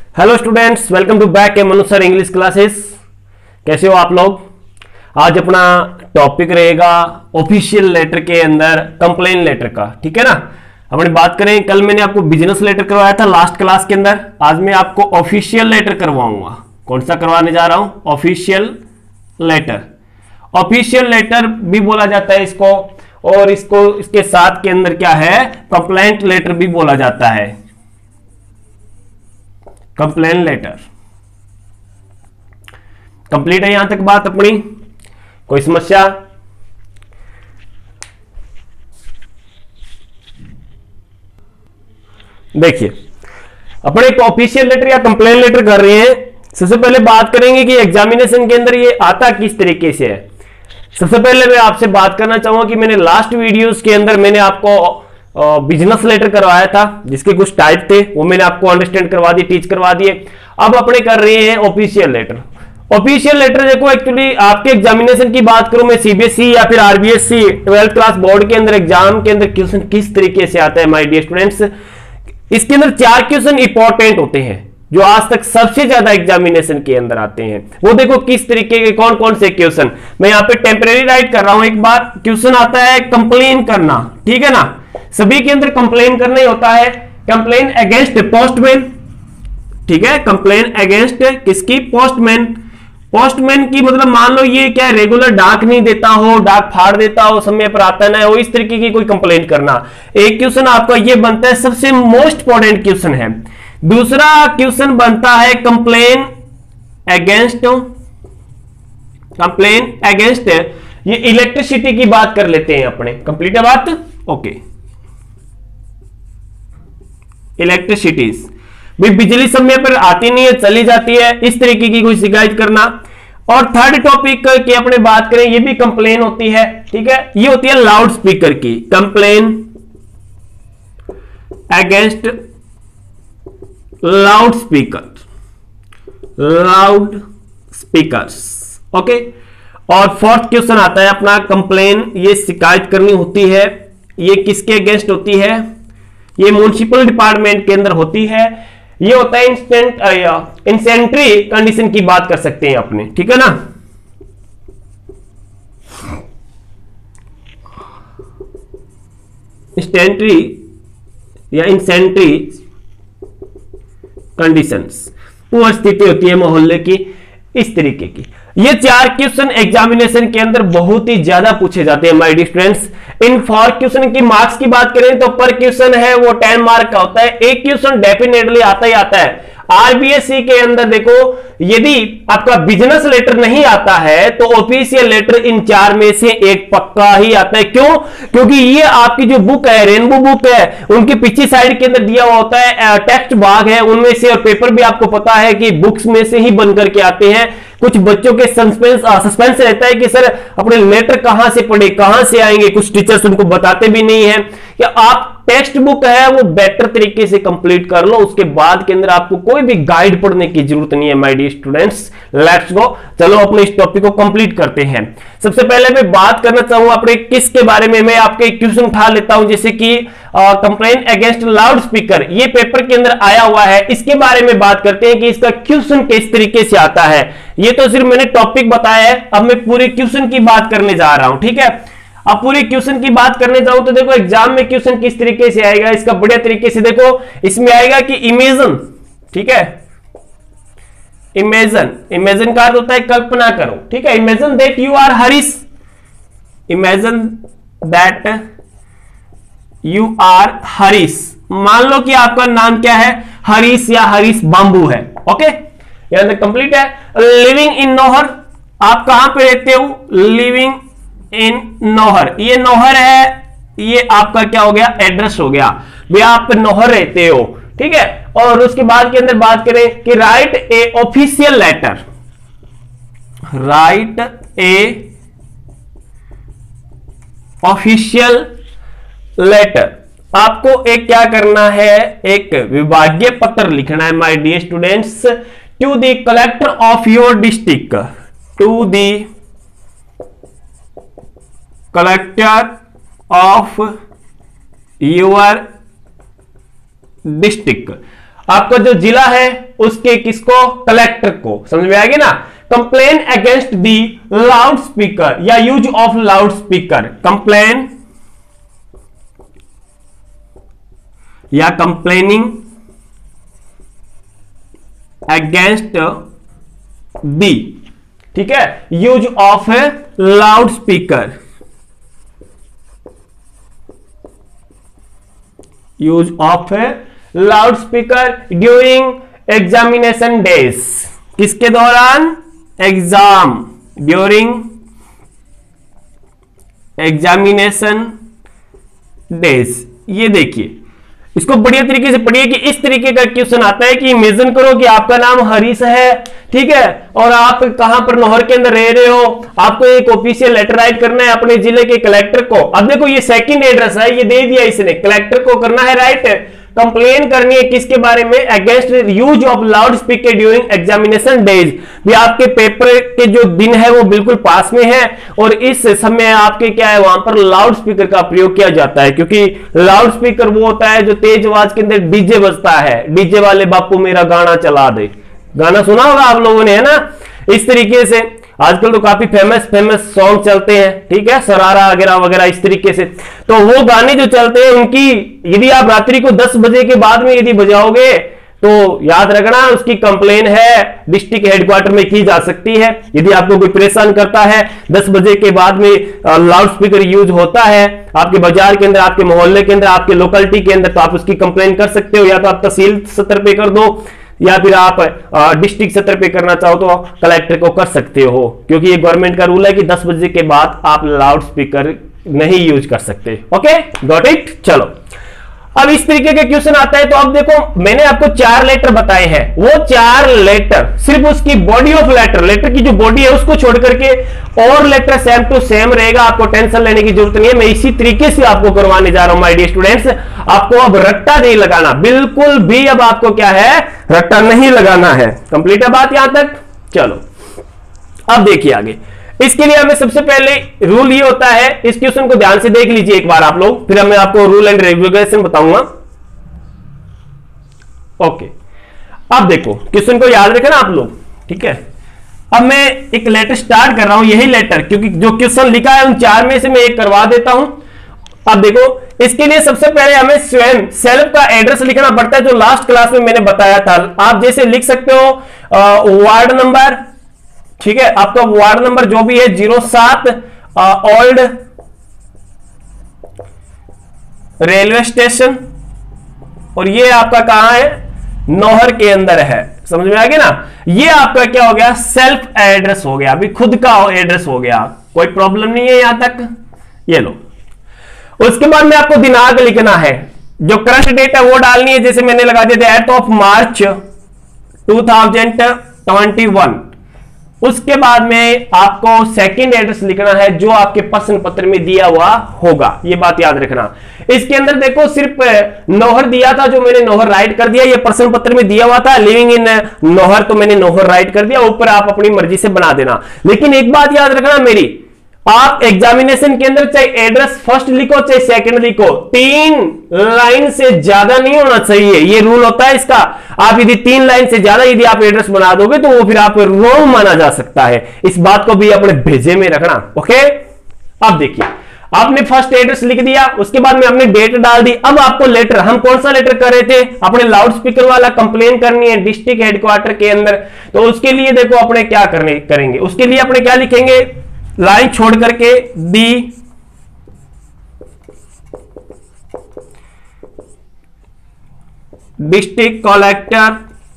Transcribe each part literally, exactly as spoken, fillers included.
Hello students, welcome to back a Manu sir English classes. कैसे हो आप लोग? आज अपना टॉपिक रहेगा ऑफिशियल लेटर के अंदर कंप्लेन लेटर का। ठीक है ना। अपनी बात करें, कल मैंने आपको बिजनेस लेटर करवाया था लास्ट क्लास के अंदर। आज मैं आपको ऑफिशियल लेटर करवाऊंगा। कौन सा करवाने जा रहा हूं? Official letter. ऑफिशियल लेटर भी बोला जाता है इसको, और इसको इसके साथ के अंदर क्या है, कंप्लेंट लेटर भी बोला जाता है। कंप्लेन लेटर कंप्लीट है यहां तक बात अपनी? कोई समस्या? देखिए, अपने एक ऑफिशियल लेटर या कंप्लेन लेटर कर रहे हैं। सबसे पहले बात करेंगे कि एग्जामिनेशन के अंदर ये आता किस तरीके से है। सबसे पहले मैं आपसे बात करना चाहूंगा कि मैंने लास्ट वीडियोस के अंदर मैंने आपको बिजनेस लेटर करवाया था, जिसके कुछ टाइप थे, वो मैंने आपको अंडरस्टैंड करवा दिए, टीच करवा दिए। अब अपने कर रहे हैं ऑफिशियल लेटर। ऑफिशियल लेटर देखो, एक्चुअली आपके एग्जामिनेशन की बात करूं मैं, सीबीएसई या फिर आरबीएसई ट्वेल्थ क्लास बोर्ड के अंदर एग्जाम के अंदर क्वेश्चन किस तरीके से आता है माय डियर स्टूडेंट्स। इसके अंदर चार क्वेश्चन इंपॉर्टेंट होते हैं जो आज तक सबसे ज्यादा एग्जामिनेशन के अंदर आते हैं। वो देखो किस तरीके के, कौन कौन से क्वेश्चन। मैं यहाँ पे टेम्परेरी राइट कर रहा हूं। एक बार क्वेश्चन आता है कंप्लेन करना, ठीक है ना। सभी के अंदर कंप्लेन करना ही होता है। कंप्लेन अगेंस्ट पोस्टमैन, ठीक है। कंप्लेन अगेंस्ट किसकी? पोस्टमैन। पोस्टमैन की मतलब मान लो ये क्या, रेगुलर डाक नहीं देता हो, डाक फाड़ देता हो, समय पर आता ना हो, इस तरीके की कोई कंप्लेन करना। एक क्वेश्चन आपका ये बनता है, सबसे मोस्ट इंपॉर्टेंट क्वेश्चन है। दूसरा क्वेश्चन बनता है कंप्लेन अगेंस्ट, कंप्लेन अगेंस्ट ये इलेक्ट्रिसिटी की बात कर लेते हैं अपने। कंप्लीट है बात? ओके। इलेक्ट्रिसिटीज भी बिजली समय पर आती नहीं है, चली जाती है, इस तरीके की कोई शिकायत करना। और थर्ड टॉपिक की अपने बात करें, ये भी कंप्लेन होती है, ठीक है। ये होती है लाउड स्पीकर की। Complain against loud speaker, loud speakers, okay. और फोर्थ क्वेश्चन आता है अपना कंप्लेन, ये शिकायत करनी होती है, ये किसके अगेंस्ट होती है? ये म्युनिसिपल डिपार्टमेंट के अंदर होती है। ये होता है इंस्टेंट इंसेंट्री कंडीशन की बात कर सकते हैं अपने, ठीक है ना। इंस्टेंट्री या इंसेंट्री कंडीशंस, वो स्थिति होती है मोहल्ले की, इस तरीके की। ये चार क्वेश्चन एग्जामिनेशन के अंदर बहुत ही ज्यादा पूछे जाते हैं माय डियर स्टूडेंट्स। इन फोर क्वेश्चन की मार्क्स की बात करें तो पर क्वेश्चन है वो टेन मार्क का होता है। एक क्वेश्चन डेफिनेटली आता ही आता है। आरबीएससी के अंदर देखो, यदि आपका बिजनेस लेटर नहीं आता है तो ऑफिशियल लेटर इन चार में से एक पक्का ही आता है। क्यों? क्योंकि ये आपकी जो बुक है, रेनबो बुक है, उनके पीछे साइड के अंदर दिया हुआ होता है, टेक्स्ट भाग है उनमें से, और पेपर भी आपको पता है कि बुक्स में से ही बन करके आते हैं। कुछ बच्चों के सस्पेंस सस्पेंस रहता है कि सर अपने लेटर कहां से पढ़े, कहां से आएंगे। कुछ टीचर्स उनको बताते भी नहीं है कि आप टेक्स्ट बुक है वो बेटर तरीके से कंप्लीट कर लो, उसके बाद के अंदर आपको कोई भी गाइड पढ़ने की जरूरत नहीं है my dear students. Let's go, चलो अपने इस टॉपिक को कंप्लीट करते हैं। सबसे पहले मैं बात करना चाहूंगा अपने किसके बारे में। मैं आपके एक क्वेश्चन उठा लेता हूं, जैसे कि कंप्लेन अगेंस्ट लाउड स्पीकर, ये पेपर के अंदर आया हुआ है। इसके बारे में बात करते हैं कि इसका क्वेश्चन किस तरीके से आता है। ये तो सिर्फ मैंने टॉपिक बताया है, अब मैं पूरे क्वेश्चन की बात करने जा रहा हूं, ठीक है। अब पूरे क्वेश्चन की बात करने जाऊं तो देखो एग्जाम में क्वेश्चन किस तरीके से आएगा, इसका बढ़िया तरीके से देखो। इसमें आएगा कि इमेजिन, ठीक है। इमेजिन, इमेजिन का अर्थ होता है कल्पना करो, ठीक है। Imagine that you are Harish, imagine that you are Harish. मान लो कि आपका नाम क्या है, हरीश या हरीश बांबू है, ओके। यहां तक कंप्लीट है। लिविंग इन नौहर, आप कहां पे रहते हो? लिविंग इन नौहर, ये नौहर है, ये आपका क्या हो गया? एड्रेस हो गया। भैया आप नौहर रहते हो, ठीक है। और उसके बाद के अंदर बात करें कि write a official letter, write a official letter. आपको एक क्या करना है, एक विभागीय पत्र लिखना है my dear students, to the collector of your district, to the collector of your district. आपका जो जिला है उसके किसको, कलेक्टर को। समझ में आएगी ना। Complain against the loud speaker या use of loud speaker, complain या कंप्लेनिंग अगेंस्ट दी, ठीक है, use of loud speaker, use of loud speaker during examination days, किसके दौरान, एग्जाम, ड्यूरिंग एग्जामिनेशन डेज। ये देखिए, इसको बढ़िया तरीके से पढ़िए कि इस तरीके का क्वेश्चन आता है कि इमेजिन करो कि आपका नाम हरीश है, ठीक है, और आप कहां पर नौहर के अंदर रह रहे हो, आपको एक ऑफिशियल लेटर राइट करना है अपने जिले के कलेक्टर को। अब देखो ये सेकंड एड्रेस है, ये दे दिया इसने, कलेक्टर को करना है राइट, कंप्लेन करनी है किसके बारे में, against use of loud speaker during examination days. भी आपके पेपर के जो दिन है वो बिल्कुल पास में है और इस समय आपके क्या है, वहां पर लाउड स्पीकर का प्रयोग किया जाता है, क्योंकि लाउड स्पीकर वो होता है जो तेज आवाज के अंदर डीजे बजता है, डीजे वाले बापू मेरा गाना चला दे, गाना सुना होगा आप लोगों ने, है ना। इस तरीके से आजकल तो काफी फेमस फेमस सॉन्ग चलते हैं, ठीक है, सरारा वगैरह वगैरह इस तरीके से। तो वो गाने जो चलते हैं उनकी यदि आप रात्रि को दस बजे के बाद में यदि बजाओगे तो याद रखना उसकी कंप्लेन है डिस्ट्रिक्ट हेडक्वार्टर में की जा सकती है। यदि आपको कोई परेशान करता है, दस बजे के बाद में लाउड स्पीकर यूज होता है आपके बाजार के अंदर, आपके मोहल्ले के अंदर, आपके लोकेलिटी के अंदर, तो आप उसकी कंप्लेन कर सकते हो। या तो आप तहसील स्तर पे कर दो या फिर आप डिस्ट्रिक्ट स्तर पे करना चाहो तो कलेक्टर को कर सकते हो, क्योंकि ये गवर्नमेंट का रूल है कि दस बजे के बाद आप लाउड स्पीकर नहीं यूज कर सकते। Okay, got it. चलो अब इस तरीके के क्वेश्चन आता है। तो अब देखो मैंने आपको चार लेटर बताए हैं, वो चार लेटर सिर्फ उसकी बॉडी ऑफ लेटर, लेटर की जो बॉडी है उसको छोड़ करके और लेटर सेम टू सेम रहेगा, आपको टेंशन लेने की जरूरत नहीं है। मैं इसी तरीके से आपको करवाने जा रहा हूं माय डियर स्टूडेंट्स। आपको अब रट्टा नहीं लगाना, बिल्कुल भी अब आपको क्या है, रट्टा नहीं लगाना है। कंप्लीट है बात यहां तक। चलो अब देखिए आगे। इसके लिए हमें सबसे पहले रूल ये होता है, इस क्वेश्चन को ध्यान से देख लीजिए एक बार आप लोग, फिर मैं आपको रूल एंड रेगुलेशन बताऊंगा। ओके, अब देखो क्वेश्चन को याद रखना आप लोग, ठीक है। अब मैं एक लेटर स्टार्ट कर रहा हूं, यही लेटर, क्योंकि जो क्वेश्चन लिखा है उन चार में से मैं एक करवा देता हूं। अब देखो इसके लिए सबसे पहले हमें स्वयं सेल्फ का एड्रेस लिखना पड़ता है, जो लास्ट क्लास में मैंने बताया था। आप जैसे लिख सकते हो वार्ड नंबर, ठीक है, आपका वार्ड नंबर जो भी है जीरो सात, ओल्ड रेलवे स्टेशन, और ये आपका कहां है, नौहर के अंदर है। समझ में आ गया ना। ये आपका क्या हो गया, सेल्फ एड्रेस हो गया, अभी खुद का एड्रेस हो गया, कोई प्रॉब्लम नहीं है यहां तक। ये लो, उसके बाद में आपको दिनांक लिखना है, जो करंट डेट है वो डालनी है, जैसे मैंने लगा दिया eight of March two thousand twenty one. उसके बाद में आपको सेकंड एड्रेस लिखना है जो आपके प्रश्न पत्र में दिया हुआ होगा, ये बात याद रखना। इसके अंदर देखो सिर्फ नौहर दिया था, जो मैंने नौहर राइट कर दिया, ये प्रश्न पत्र में दिया हुआ था लिविंग इन नौहर, तो मैंने नौहर राइट कर दिया, ऊपर आप अपनी मर्जी से बना देना। लेकिन एक बात याद रखना मेरी, आप एग्जामिनेशन के अंदर चाहे एड्रेस फर्स्ट लिखो चाहे सेकंड लिखो, तीन लाइन से ज्यादा नहीं होना चाहिए, ये रूल होता है इसका। आप यदि तीन लाइन से ज्यादा यदि आप एड्रेस बना दोगे तो वो फिर आप रॉन्ग माना जा सकता है, इस बात को भी अपने भेजे में रखना। ओके, अब देखिए आपने फर्स्ट एड्रेस लिख दिया, उसके बाद में आपने डेट डाल दी। अब आपको लेटर, हम कौन सा लेटर कर रहे थे, अपने लाउड स्पीकर वाला कंप्लेन करनी है डिस्ट्रिक्ट हेडक्वार्टर के अंदर। तो उसके लिए देखो अपने क्या करने करेंगे, उसके लिए अपने क्या लिखेंगे, लाइन छोड़ करके दी डिस्ट्रिक्ट कलेक्टर,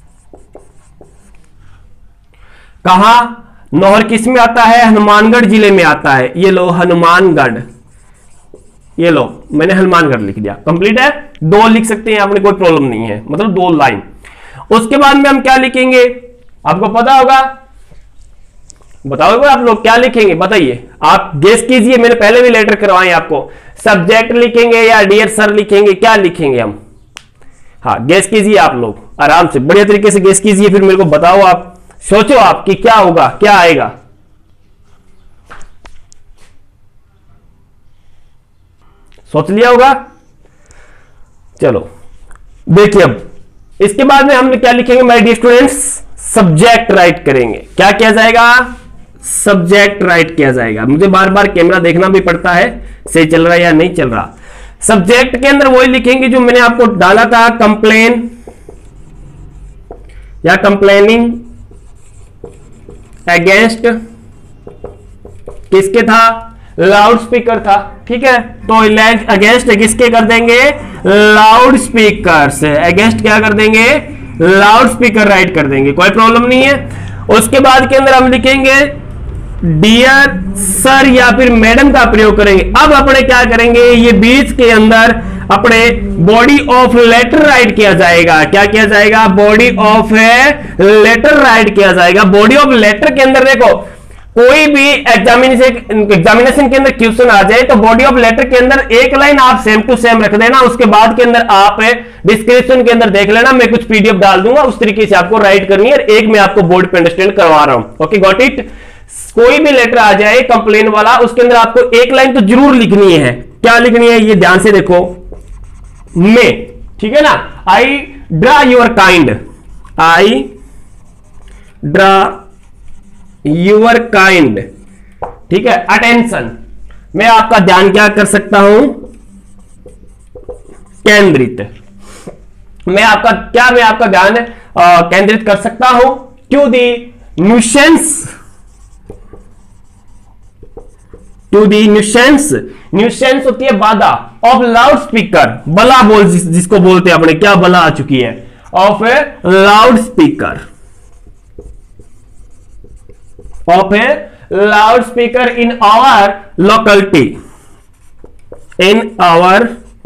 कहां, नौहर किस में आता है, हनुमानगढ़ जिले में आता है। ये लो हनुमानगढ़, ये लो मैंने हनुमानगढ़ लिख दिया, कंप्लीट है। दो लिख सकते हैं आपने, कोई प्रॉब्लम नहीं है, मतलब दो लाइन। उसके बाद में हम क्या लिखेंगे, आपको पता होगा, बताओगे आप लोग क्या लिखेंगे, बताइए, आप गेस कीजिए। मैंने पहले भी लेटर करवाए आपको, सब्जेक्ट लिखेंगे या डियर सर लिखेंगे, क्या लिखेंगे हम, हाँ गेस कीजिए आप लोग, आराम से बढ़िया तरीके से गेस कीजिए, फिर मेरे को बताओ, आप सोचो आप कि क्या होगा, क्या आएगा। सोच लिया होगा। चलो देखिए अब इसके बाद में हम क्या लिखेंगे my dear students, subject write करेंगे। क्या किया जाएगा, सब्जेक्ट राइट किया जाएगा। मुझे बार बार कैमरा देखना भी पड़ता है सही चल रहा है या नहीं चल रहा। सब्जेक्ट के अंदर वही लिखेंगे जो मैंने आपको डाला था, कंप्लेन या कंप्लेनिंग अगेंस्ट, किसके था, लाउड स्पीकर था। ठीक है, तो अगेंस्ट किसके कर देंगे, लाउड स्पीकर से। अगेंस्ट क्या कर देंगे, लाउड स्पीकर राइट कर देंगे, कोई प्रॉब्लम नहीं है। उसके बाद के अंदर हम लिखेंगे डियर सर या फिर मैडम का प्रयोग करेंगे। अब अपने क्या करेंगे, ये बीच के अंदर अपने बॉडी ऑफ लेटर राइट किया जाएगा। क्या किया जाएगा, बॉडी ऑफ लेटर राइट किया जाएगा। बॉडी ऑफ लेटर के अंदर देखो, कोई भी एग्जामिनेशन एग्जामिनेशन के अंदर क्वेश्चन आ जाए तो बॉडी ऑफ लेटर के अंदर एक लाइन आप सेम टू सेम रख देना। उसके बाद के अंदर आप डिस्क्रिप्शन के अंदर देख लेना, मैं कुछ पीडीएफ डाल दूंगा, उस तरीके से आपको राइट करनी है। एक मैं आपको बोर्ड पे अंडरस्टैंड करवा रहा हूं। Okay got it. कोई भी लेटर आ जाए कंप्लेन वाला, उसके अंदर आपको एक लाइन तो जरूर लिखनी है। क्या लिखनी है, ये ध्यान से देखो, मे, ठीक है ना, I draw your kind, I draw your kind, ठीक है, अटेंशन, मैं आपका ध्यान क्या कर सकता हूं, केंद्रित, मैं आपका क्या मैं आपका ध्यान केंद्रित कर सकता हूं to the nuisance, to the nuisance, nuisance होती है बाधा, ऑफ लाउड स्पीकर, बला बोल जिस, जिसको बोलते हैं अपने, क्या बला आ चुकी है, of a loud speaker, of a loud speaker in our locality, in our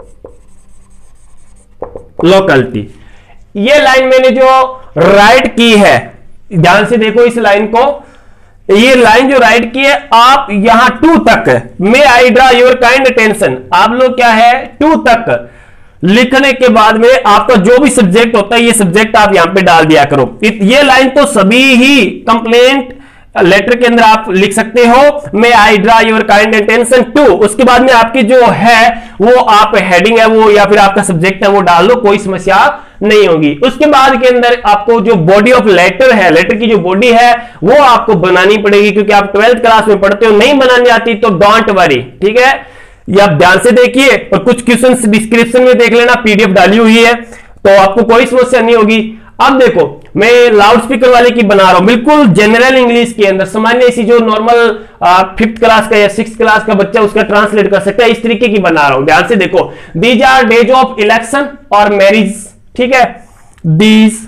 locality. ये लाइन मैंने जो राइट की है, ध्यान से देखो इस लाइन को, ये लाइन जो राइट की है, आप यहां टू तक, may I draw your kind attention, आप लोग क्या है टू तक लिखने के बाद में आपका जो भी सब्जेक्ट होता है ये सब्जेक्ट आप यहां पे डाल दिया करो। ये लाइन तो सभी ही कंप्लेंट लेटर के अंदर आप लिख सकते हो, may I draw your kind attention to, उसके बाद में आपकी जो है वो आप हेडिंग है वो या फिर आपका सब्जेक्ट है वो डाल दो, कोई समस्या नहीं होगी। उसके बाद के अंदर आपको जो बॉडी ऑफ लेटर है, लेटर की जो बॉडी है वो आपको बनानी पड़ेगी, क्योंकि आप ट्वेल्थ क्लास में पढ़ते हो, नहीं बनानी आती तो डोंट वरी, ठीक है, ये आप ध्यान से देखिए और कुछ क्वेश्चंस डिस्क्रिप्शन में देख लेना, पीडीएफ डाली हुई है तो आपको कोई समस्या नहीं होगी। अब देखो मैं लाउड स्पीकर वाले की बना रहा हूं, बिल्कुल जनरल इंग्लिश के अंदर, सामान्य इसी जो नॉर्मल फिफ्थ क्लास का या सिक्स क्लास का बच्चा उसका ट्रांसलेट कर सकता है, इस तरीके की बना रहा हूं। ध्यान से देखो, these are days of election और मैरिज, ठीक है, these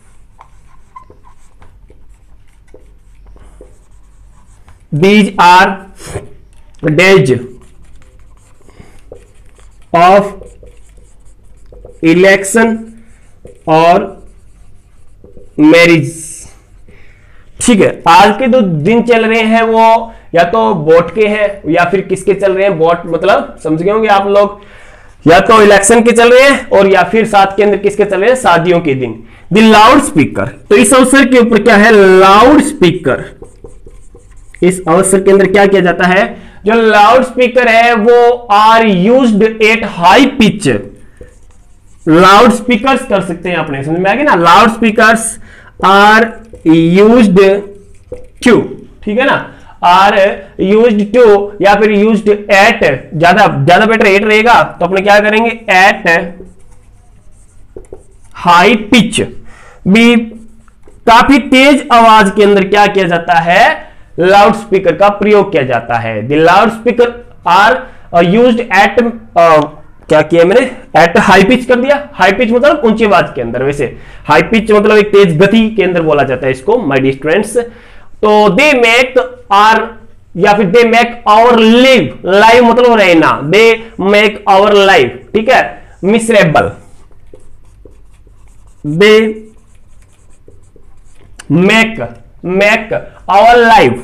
these are days of election और मैरिज, ठीक है। आज के जो दिन चल रहे हैं वो या तो वोट के हैं या फिर किसके चल रहे हैं, वोट मतलब समझ गए होंगे आप लोग, या तो इलेक्शन के चल रहे हैं और या फिर साथ के अंदर किसके चल रहे हैं, शादियों के दिन। द लाउड स्पीकर, तो इस अवसर के ऊपर क्या है, लाउड स्पीकर, इस अवसर के अंदर क्या किया जाता है, जो लाउड स्पीकर है वो are used at high pitch, loud speakers कर सकते हैं अपने, समझ में आ गया ना, loud speakers are used to, ठीक है ना, आर यूज्ड टू या फिर यूज्ड एट, ज्यादा ज्यादा बेटर एट रहेगा तो अपने क्या करेंगे, एट हाई पिच, भी काफी तेज आवाज के अंदर क्या किया जाता है, लाउड स्पीकर का प्रयोग किया जाता है। The loud speaker are used at, क्या किया मैंने, एट हाई पिच कर दिया, हाई पिच मतलब ऊंची आवाज के अंदर, वैसे हाई पिच मतलब एक तेज गति के अंदर बोला जाता है इसको माय डियर स्टूडेंट्स। तो दे मेक आर या फिर they make our live, live मतलब रहना, दे मेक आवर लाइफ, ठीक है, miserable, they make make our life,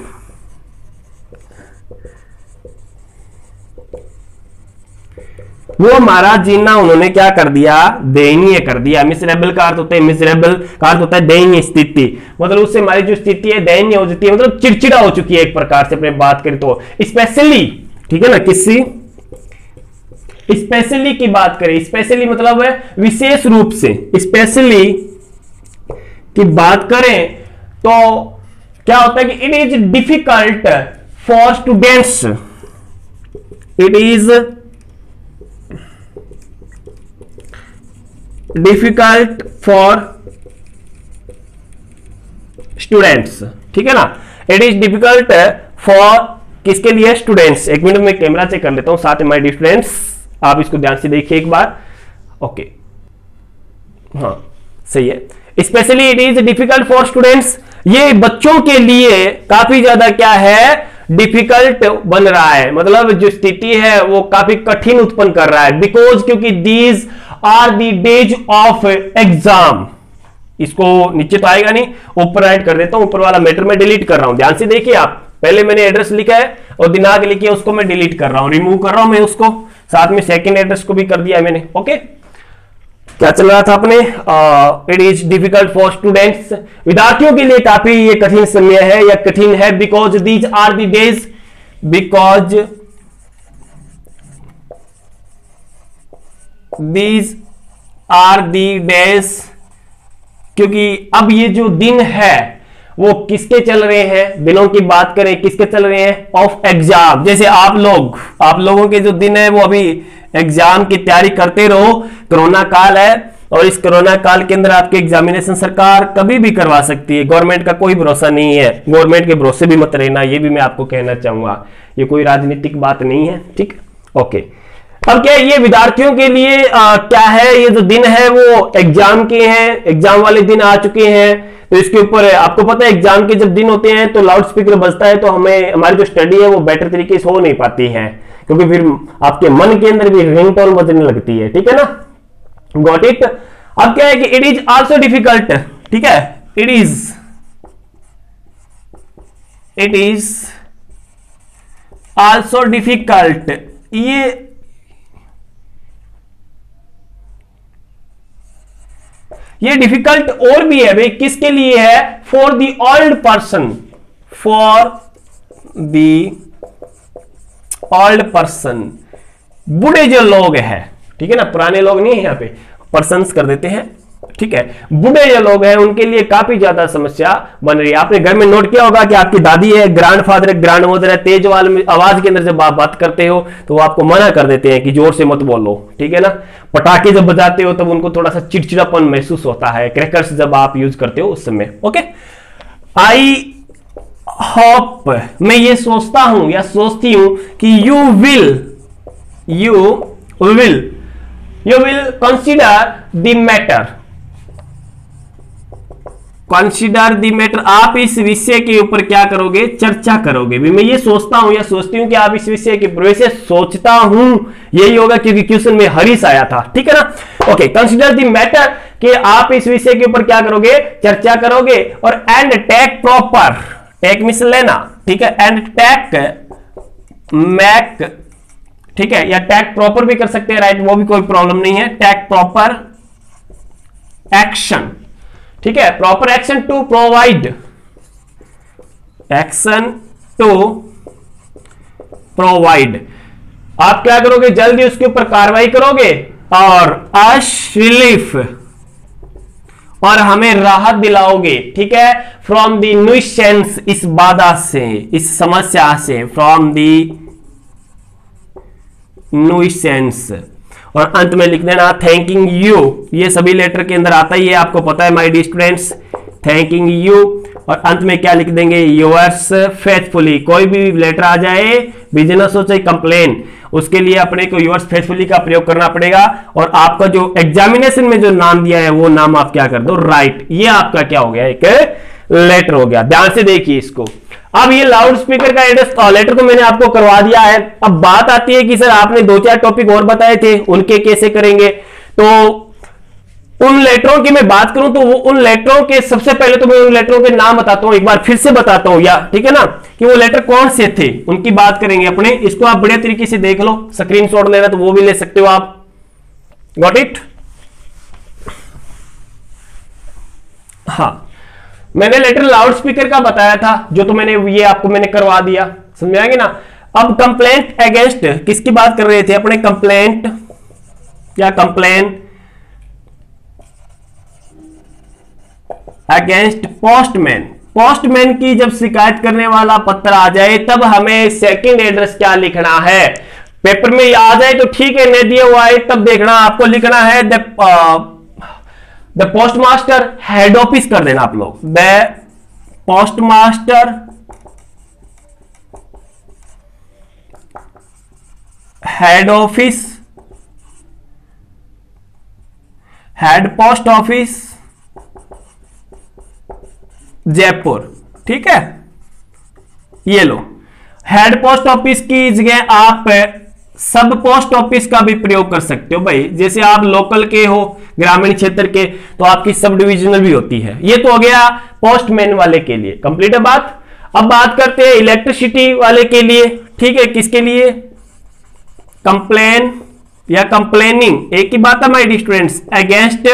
वो हमारा जीना उन्होंने क्या कर दिया, दयनीय कर दिया। मिसरेबल का अर्थ होता है, मिसरेबल का अर्थ होता है दयनीय स्थिति, मतलब उससे हमारी जो स्थिति है दयनीय हो जाती है, मतलब चिड़चिड़ा हो चुकी है एक प्रकार से अपने बात करें तो, स्पेशली, ठीक है ना, किसी स्पेशली की बात करें, स्पेशली मतलब है विशेष रूप से, स्पेशली की बात करें तो क्या होता है कि it is difficult for students, it is difficult for students, ठीक है ना, इट इज डिफिकल्ट फॉर किसके लिए, स्टूडेंट्स। एक मिनट में कैमरा चेक कर लेता हूं साथ में माय डियर स्टूडेंट्स, आप इसको ध्यान से देखिए एक बार। ओके, हाँ सही है। Specially it is difficult for students, ये बच्चों के लिए काफी ज्यादा क्या है, डिफिकल्ट बन रहा है, मतलब जो स्थिति है वो काफी कठिन उत्पन्न कर रहा है। बिकॉज क्योंकि these are the days of exam, इसको नीचे तो आएगा नहीं, ऊपर राइट कर देता हूं, ऊपर वाला मैटर में डिलीट कर रहा हूं, ध्यान से देखिए आप। पहले मैंने एड्रेस लिखा है और दिनांक लिखी है, उसको मैं डिलीट कर रहा हूं, रिमूव कर रहा हूं मैं उसको, साथ में सेकंड एड्रेस को भी कर दिया मैंने। ओके, क्या चल रहा था अपने, it is difficult for students, विद्यार्थियों के लिए काफी ये कठिन समय है या कठिन है। Because these are the days, because these are the days, क्योंकि अब ये जो दिन है वो किसके चल रहे हैं, दिनों की बात करें किसके चल रहे हैं, ऑफ एग्जाम। जैसे आप लोग, आप लोगों के जो दिन है वो अभी एग्जाम की तैयारी करते रहो, कोरोना काल है और इस कोरोना काल के अंदर आपके एग्जामिनेशन सरकार कभी भी करवा सकती है, गवर्नमेंट का कोई भरोसा नहीं है, गवर्नमेंट के भरोसे भी मत रहना, ये भी मैं आपको कहना चाहूंगा, ये कोई राजनीतिक बात नहीं है, ठीक। ओके, अब क्या है, ये विद्यार्थियों के लिए आ, क्या है, ये जो दिन है वो एग्जाम के हैं, एग्जाम वाले दिन आ चुके हैं। तो इसके ऊपर आपको पता है एग्जाम के जब दिन होते हैं तो लाउड स्पीकर बजता है, तो हमें हमारी जो स्टडी है वो बेटर तरीके से हो नहीं पाती है, क्योंकि फिर आपके मन के अंदर भी रिंगटोन बजने लगती है, ठीक है ना, गॉट इट। अब क्या है कि इट इज आल्सो डिफिकल्ट, ठीक है, it is it is also difficult, ये ये डिफिकल्ट और भी है भाई, किसके लिए है, for the old person, for the old person, बूढ़े जो लोग हैं, ठीक है ना, पुराने लोग नहीं है, यहाँ पे पर्सन्स कर देते हैं, ठीक है, बूढ़े जो लोग हैं उनके लिए काफी ज्यादा समस्या बन रही है। आपने घर में नोट किया होगा कि आपकी दादी है, ग्रैंडफादर है, ग्रैंडमदर है, तेज वाले आवाज के अंदर जब आप बात करते हो तो वो आपको मना कर देते हैं कि जोर से मत बोलो, ठीक है ना। पटाखे जब बजाते हो तब उनको थोड़ा सा चिड़चिड़ापन महसूस होता है, क्रैकर्स जब आप यूज करते हो उस समय। ओके, आई होप, मैं ये सोचता हूं या सोचती हूं कि you will you will you will consider the matter, consider the matter, आप इस विषय के ऊपर क्या करोगे, चर्चा करोगे। भी मैं ये सोचता हूं या सोचती हूं कि आप इस विषय के वैसे सोचता हूं यही होगा, क्योंकि क्वेश्चन में हरीश आया था, ठीक है ना। ओके, कंसिडर द मैटर, कि आप इस विषय के ऊपर क्या करोगे, चर्चा करोगे। और and take proper, take miss लेना, ठीक है, एंड टेक मैक, ठीक है, या टेक प्रॉपर भी कर सकते हैं, राइट, वो भी कोई प्रॉब्लम नहीं है। टेक प्रॉपर एक्शन, ठीक है, proper action to provide, action to provide, आप क्या करोगे, जल्दी उसके ऊपर कार्रवाई करोगे और अस रिलीफ, और हमें राहत दिलाओगे, ठीक है, फ्रॉम द न्यूसेंस, इस बाधा से, इस समस्या से, फ्रॉम द न्यूसेंस। और अंत में लिख देना थैंकिंग यू, ये सभी लेटर के अंदर आता ही है, आपको पता है my dear students, thanking you. और अंत में क्या लिख देंगे, योर्स फेथफुली, कोई भी लेटर आ जाए, बिजनेस हो चाहे कंप्लेन, उसके लिए अपने को योर्स फेथफुली का प्रयोग करना पड़ेगा। और आपका जो एग्जामिनेशन में जो नाम दिया है वो नाम आप क्या कर दो, राइट, ये आपका क्या हो गया, एक लेटर हो गया। ध्यान से देखिए इसको। अब ये लाउड स्पीकर का एड्रेस लेटर तो मैंने आपको करवा दिया है। अब बात आती है कि सर आपने दो चार टॉपिक और बताए थे, उनके कैसे करेंगे। तो उन लेटरों की मैं बात करूं तो वो उन लेटरों के, सबसे पहले तो मैं उन लेटरों के नाम बताता हूं, एक बार फिर से बताता हूं, या ठीक है ना, कि वो लेटर कौन से थे, उनकी बात करेंगे अपने। इसको आप बढ़िया तरीके से देख लो, स्क्रीनशॉट लेना तो वो भी ले सकते हो आप, गॉट इट। हाँ, मैंने लेटर लाउड स्पीकर का बताया था, जो तो मैंने ये आपको मैंने करवा दिया, समझ आएंगे ना। अब कंप्लेंट अगेंस्ट किसकी बात कर रहे थे अपने, कंप्लेंट या कंप्लेन अगेंस्ट पोस्टमैन। पोस्टमैन की जब शिकायत करने वाला पत्र आ जाए तब हमें सेकंड एड्रेस क्या लिखना है। पेपर में आ जाए तो ठीक है, नहीं दिया हुआ है तब देखना, आपको लिखना है the the postmaster head office कर देना आप लोग, the postmaster head office, head post office Jaipur. ठीक है, ये लो, हेड पोस्ट ऑफिस की जगह आप सब पोस्ट ऑफिस का भी प्रयोग कर सकते हो भाई। जैसे आप लोकल के हो, ग्रामीण क्षेत्र के, तो आपकी सब डिविजनल भी होती है। ये तो हो गया पोस्टमैन वाले के लिए, कंप्लीट है बात। अब बात करते हैं इलेक्ट्रिसिटी वाले के लिए। ठीक है, किसके लिए, कंप्लेन या कंप्लेनिंग, एक ही बात है माय स्टूडेंट्स, अगेंस्ट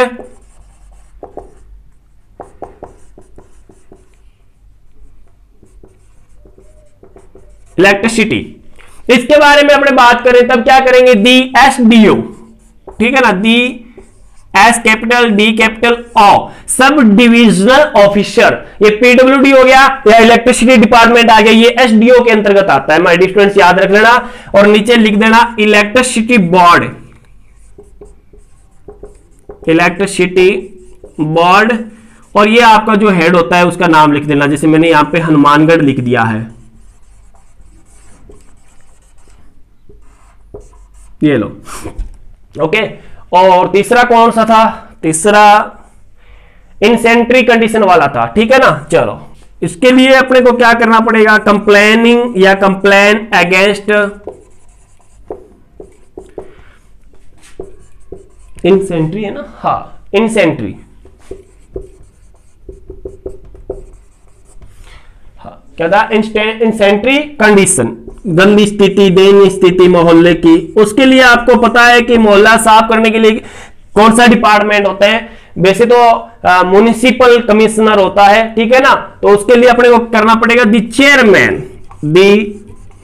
इलेक्ट्रिसिटी। इसके बारे में अपने बात करें तब क्या करेंगे, दी एस डी ओ। ठीक है ना, the S capital D capital O, sub divisional officer. ये पीडब्ल्यूडी हो गया या इलेक्ट्रिसिटी डिपार्टमेंट आ गया, ये एसडीओ के अंतर्गत आता है। माय डियर स्टूडेंट्स याद रख लेना और नीचे लिख देना इलेक्ट्रिसिटी बोर्ड, इलेक्ट्रिसिटी बोर्ड। और ये आपका जो हेड होता है उसका नाम लिख देना, जैसे मैंने यहां पे हनुमानगढ़ लिख दिया है, ये लो। ओके, और तीसरा कौन सा था, तीसरा इनसेंट्री कंडीशन वाला था। ठीक है ना, चलो इसके लिए अपने को क्या करना पड़ेगा, कंप्लेनिंग या कंप्लेन अगेंस्ट इनसेंट्री है ना, हाँ इनसेंट्री, हाँ क्या था, इनसेंट्री कंडीशन, गंदी स्थिति, दयनीय स्थिति मोहल्ले की। उसके लिए आपको पता है कि मोहल्ला साफ करने के लिए कौन सा डिपार्टमेंट होता है, वैसे तो म्युनिसिपल कमिश्नर होता है। ठीक है ना, तो उसके लिए अपने को करना पड़ेगा the chairman, the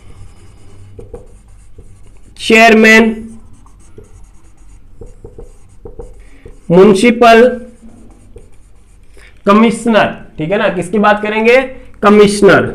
chairman municipal commissioner. ठीक है ना, किसकी बात करेंगे, कमिश्नर।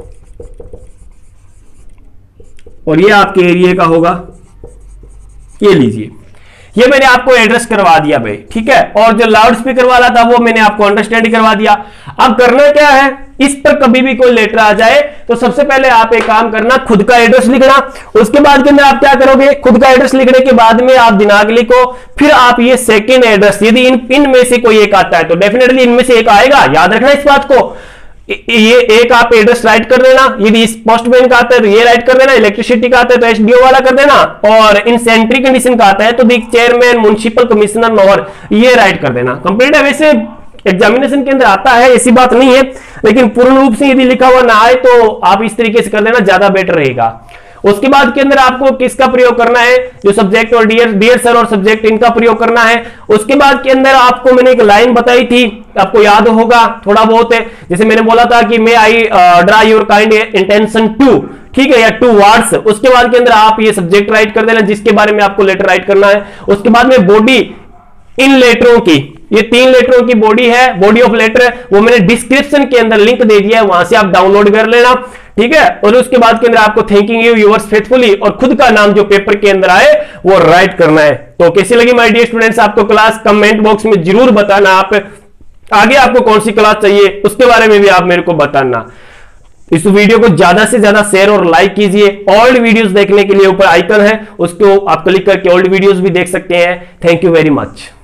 और ये आपके एरिया का होगा, ये लीजिए, ये मैंने आपको एड्रेस करवा दिया भाई। ठीक है, और जो लाउड स्पीकर वाला था वो मैंने आपको अंडरस्टैंड करवा दिया। अब करना क्या है, इस पर कभी भी कोई लेटर आ जाए तो सबसे पहले आप एक काम करना, खुद का एड्रेस लिखना। उसके बाद के अंदर आप क्या करोगे, खुद का एड्रेस लिखने के बाद में आप दिनांक लिखो, फिर आप ये सेकेंड एड्रेस, यदि इन इनमें से कोई एक आता है तो डेफिनेटली इनमें से एक आएगा, याद रखना इस बात को। ये एक आप एड्रेस राइट कर देना, यदि इस पोस्टमैन का आता है तो ये राइट कर देना, इलेक्ट्रिसिटी का आता है तो एसडीओ वाला कर देना, और इनसेंट्री कंडीशन का आता है तो the chairman municipal commissioner Nohar, ये राइट कर देना। कंप्लीट है। वैसे एग्जामिनेशन के अंदर आता है, ऐसी बात नहीं है, लेकिन पूर्ण रूप से यदि लिखा हुआ ना आए तो आप इस तरीके से कर देना, ज्यादा बेटर रहेगा। उसके बाद के अंदर आपको किसका प्रयोग करना है, जो सब्जेक्ट और डियर डियर सर और सब्जेक्ट इनका प्रयोग करना है। उसके बाद के अंदर आपको मैंने एक लाइन बताई थी, आपको याद होगा थोड़ा बहुत है, जैसे मैंने बोला था कि may I draw your kind intention to, ठीक है, या टू वर्ड्स। उसके बाद के अंदर आप ये सब्जेक्ट राइट कर देना जिसके बारे में आपको लेटर राइट करना है। उसके बाद में बॉडी इन लेटरों की, ये तीन लेटरों की बॉडी है, बॉडी ऑफ लेटर, वो मैंने डिस्क्रिप्शन के अंदर लिंक दे दिया है, वहां से आप डाउनलोड कर लेना। ठीक है, और उसके बाद के अंदर आपको थैंकिंग यू यूअर्स फेथफुली और खुद का नाम जो पेपर के अंदर आए वो राइट करना है। तो कैसी लगी माय डियर स्टूडेंट्स आपको क्लास, कमेंट बॉक्स में जरूर बताना। आप आगे आपको कौन सी क्लास चाहिए उसके बारे में भी आप मेरे को बताना। इस वीडियो को ज्यादा से ज्यादा शेयर और लाइक कीजिए। ओल्ड वीडियोस देखने के लिए ऊपर आइकन है, उसको आप क्लिक करके ओल्ड वीडियोस भी देख सकते हैं। Thank you very much.